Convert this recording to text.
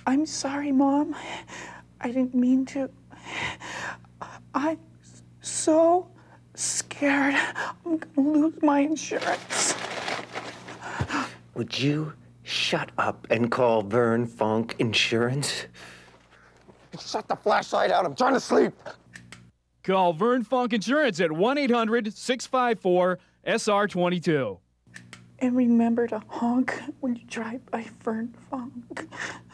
I'm sorry, Mom. I didn't mean to. I'm so scared I'm gonna lose my insurance. Would you shut up and call Vern Fonk Insurance? Shut the flashlight out. I'm trying to sleep. Call Vern Fonk Insurance at 1-800-654-SR22. And remember to honk when you drive by Vern Fonk.